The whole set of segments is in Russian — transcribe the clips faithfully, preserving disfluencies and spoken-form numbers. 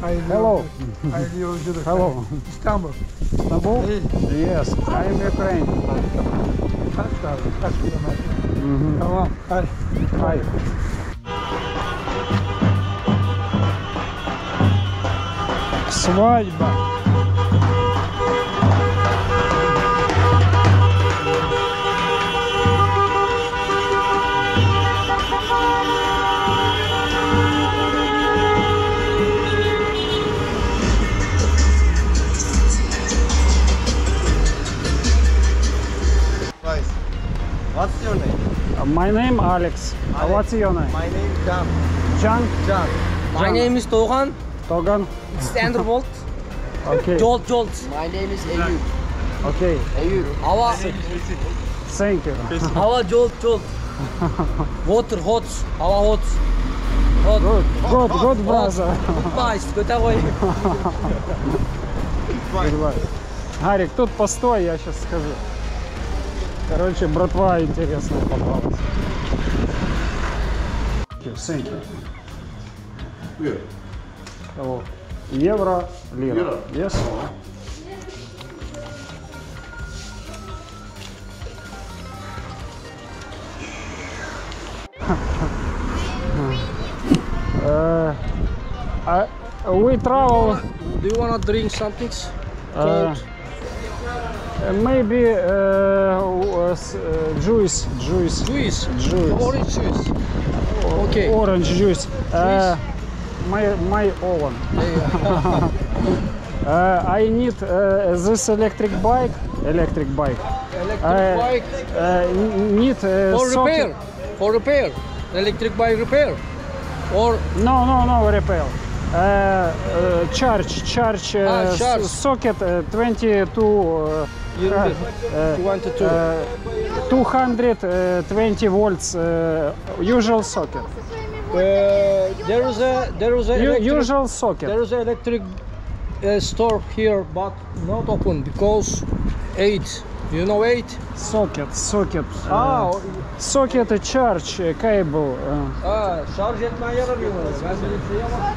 Hello. I live in Hello. Istanbul. Istanbul? Hey. Yes, I am Ukraine. Kaç tane? Kaç kilometre? Mhm. Tamam. Hadi. Hi. Свадьба. What's your name? My name Alex. Alex. What's your name? My name is Can. Can? Can. My name is Doğan. Togan? It's Undervolt. Okay. Jolt Jolt. My name is Eyüp. Okay. Eyüp. Hava Thank you. hava Jolt Jolt. Water hot. Hava hot. Hot. Good, good, good, brother. Nice. Göte koy. Goodbye. Гарик, тут постой, я сейчас скажу. Короче, братва интересная попалась. Thank you. Here. Hello. Евро, лира. Lira. Yes? uh, I, we travel Do you wanna drink something? uh, maybe uh, uh, juice, juice, Juice. juice, Orange juice. Okay. orange juice. Uh, my my oven. uh, I need uh, this electric bike. Electric bike. Electric Uh, bike uh, need uh, for socket- repair. For repair. Electric bike repair. Or No, no, no repair. Uh, uh, charge, charge, uh, Ah, charge. s- socket uh, twenty-two. Uh, Unit. uh, twenty-two. uh, two hundred twenty volts. Uh, usual socket. Uh, there is a there is a U- electric, usual socket. there is an electric uh, store here, but not open because eight. You know eight? Socket, socket. Uh, Ah, o- socket uh, charge uh, cable. Uh, ha, şarj etmeye yaramıyorlar. Ben böyle bir şey ama.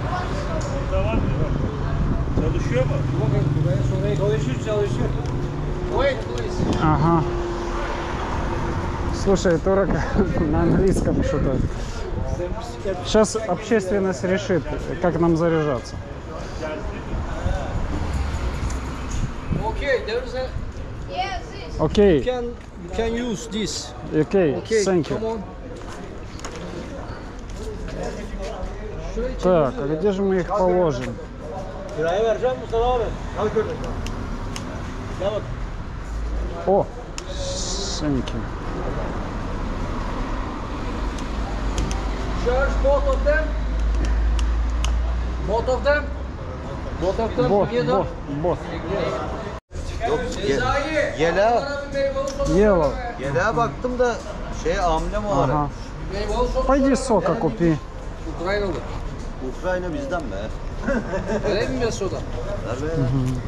Çalışıyor mu? Bakın buraya sonra çalışıyor çalışıyor. Wait, please. ага. Слушай, турок на английском что-то. Сейчас общественность решит, как нам заряжаться. Okay, there is a Окей, you can you can use this. окей, Okay, thank come you. on. Şurayı Так, çekiyoruz а ya. где же мы их положим? Kiraya vereceğim Mustafa abi. Al köpek. Gel bak. О, thank you. Charge both of them. Both of them. Both of them Бот, together. бот, бот. Cezayir. Yela. Bana bir meyveli sos Yellow. ver. Yeleğe baktım da şey amblem olarak. Ага. Meyveli sos Pойди ver. сока купи. Ukraynalı. Ukrayna bizden be. Vereyim mi ben soda? Ver be.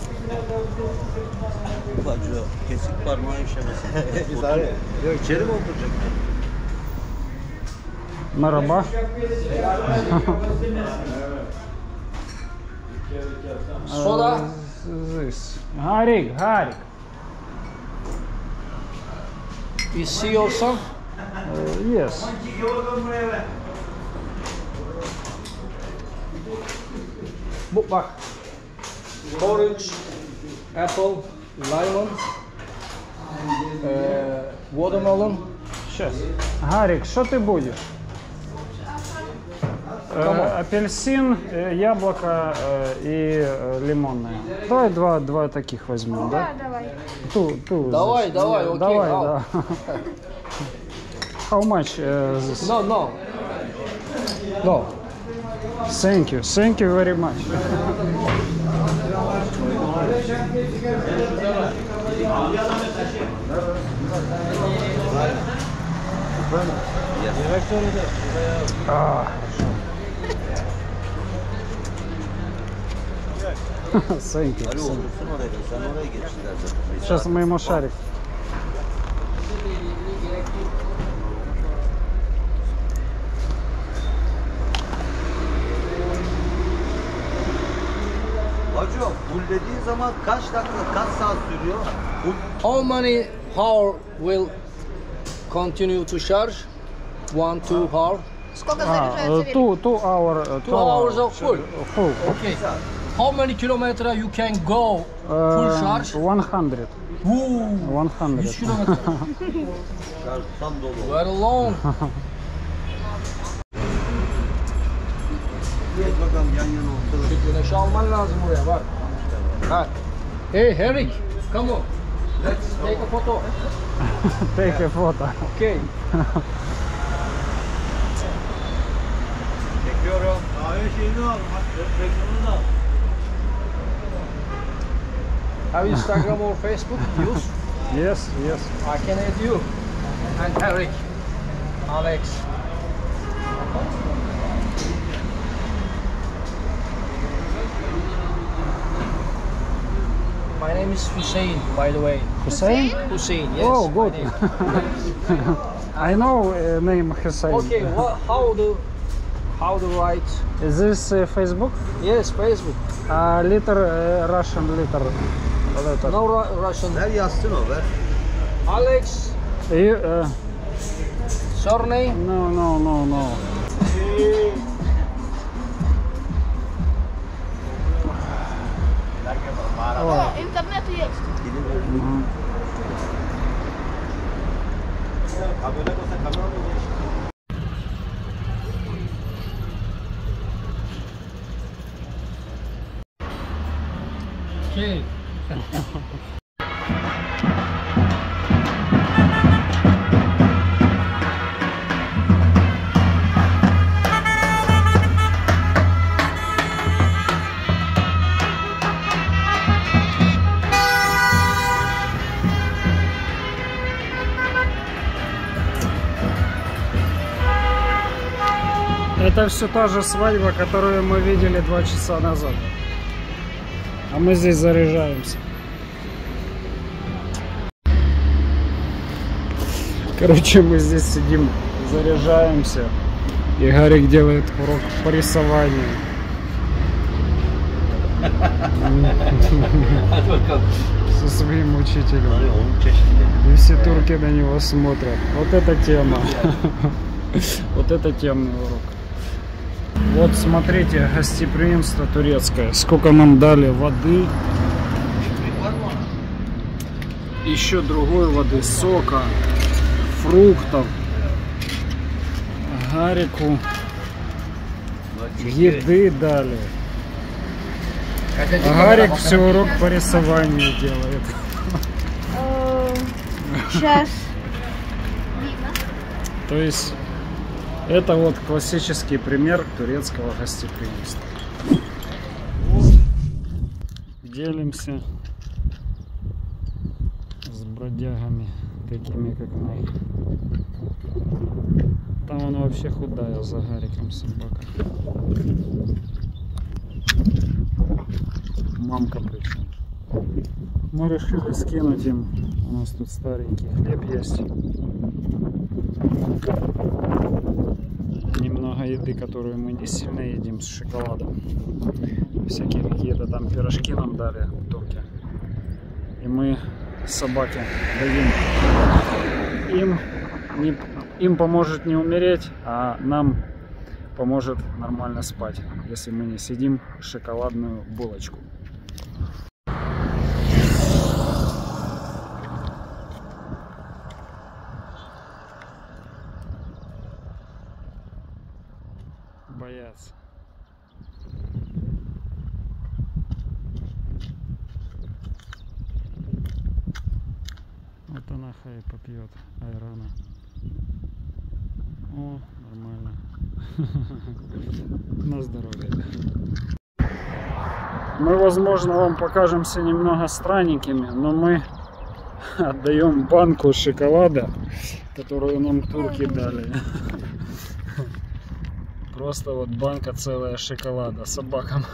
Bacı kesik parmağı işemesin. Otur. İçeri mi oturacak? Merhaba. Soda. This. Гарик, Гарик. You see your son? Uh, yes. Bu bak. Orange, apple, lemon, э, watermelon. Сейчас. Гарик, что ты будешь? Э, апельсин, э, яблоко э, и э, лимонное. Давай два, два таких возьмем, да? Да, давай. Ту, ту. Давай, здесь. давай, Нет, окей, Давай, ау. да. How much uh, this? No, no. No. Thank you, thank you very much. А, хорошо. Thank you. Ali otursun oraya. Sen oraya geç istersen. Сейчас мы ему шарик. Fullediği zaman kaç dakika, kaç saat sürüyor? Full How many hour will continue to charge? One, two hour. Сколько А, заряжается э, велик? two, two hour, uh, Two hours of full. full. Okay. How many kilometer you can go full Uh, charge? one hundred. Woo, one hundred. yüz kilometre. şarj tam dolu. Very long. Geç bakalım yan yana oturalım. Güneşi alman lazım buraya bak. Ha. Hey Henrik, come on. Let's take a photo. Take a photo. Okay. Çekiyorum. Kahve şeyini al. Reklamını da al. Have Instagram or Facebook? Use. Yes, yes. I can add you. And Henrik. Alex. My name is Hussein, by the way. Hussein? Hussein, yes. Oh, my good. name. I know uh, name Hussein. Okay, what, how do how do write? Is this uh, Facebook? Yes, Facebook. Uh, letter uh, Russian letter. letter. No Ru- Russian. Ver yazsın o ver. Alex, You, uh, surname. no, no, no, no. О, интернет есть. Okay. Это все та же свадьба, которую мы видели два часа назад. А мы здесь заряжаемся. Короче, мы здесь сидим, заряжаемся. И Гарик делает урок по рисованию. Со своим учителем. И все турки на него смотрят. Вот эта тема. Вот это темный урок. Вот смотрите, гостеприимство турецкое. Сколько нам дали воды. Еще другой воды, сока, фруктов. Гарику еды дали. А Гарик все урок по рисованию делает. Сейчас. То есть это вот классический пример турецкого гостеприимства. Делимся с бродягами, такими как мы. Там она вообще худая, за Гариком собака. Мамка причем. Мы решили скинуть им. У нас тут старенький хлеб есть. Немного еды, которую мы не сильно едим, с шоколадом. Всякие какие-то там пирожки нам дали турки. И мы собаке дадим. Им, не, им поможет не умереть, а нам поможет нормально спать, если мы не съедим шоколадную булочку. Боятся. Вот она хай попьет айрана. О, нормально. На здоровье. Мы, возможно, вам покажемся немного странненькими, но мы отдаем банку шоколада, которую нам турки дали. Просто вот банка целая шоколада собакам.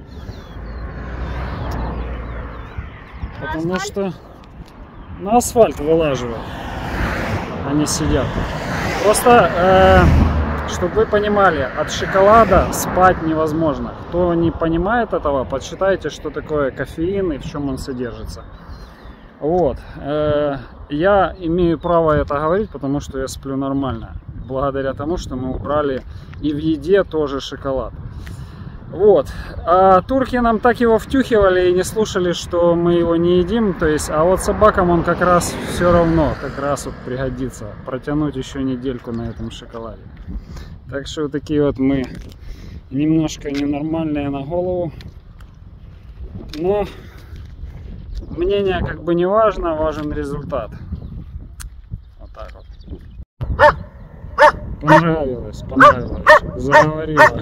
Потому что на асфальт вылаживают. Они сидят. Просто э, чтобы вы понимали, от шоколада спать невозможно. Кто не понимает этого, подсчитайте, что такое кофеин и в чем он содержится. Вот. Я имею право это говорить, потому что я сплю нормально. Благодаря тому, что мы убрали и в еде тоже шоколад. Вот. А турки нам так его втюхивали и не слушали, что мы его не едим. То есть, а вот собакам он как раз все равно, как раз вот пригодится протянуть еще недельку на этом шоколаде. Так что вот такие вот мы немножко ненормальные на голову. Но мнение как бы не важно, важен результат. Вот так вот. Понравилось, понравилось. Заговорила.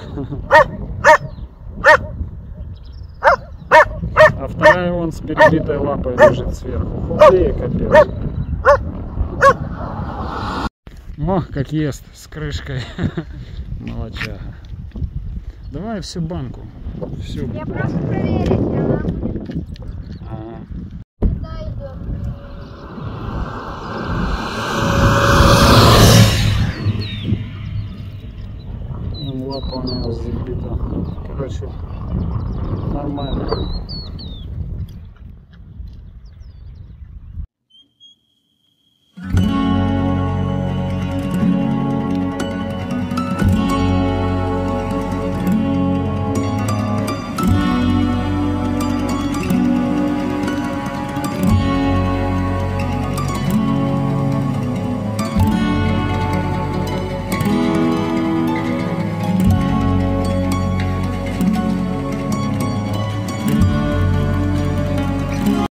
А вторая вон с перебитой лапой лежит сверху. Худее капец. О, как ест с крышкой. Молодчага. Давай всю банку. Всю. Я просто проверить, она будет. Ага. Да, идет. Ну, лапа у него забита. Короче,